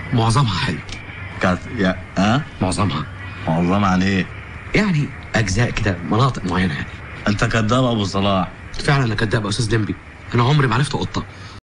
معظمها حلو. كانت معظمها عن ايه؟ يعني اجزاء كده، مناطق معينه يعني. انت كداب ابو صلاح. فعلا انا كداب يا استاذ لمبي، انا عمري ما عرفت قطه.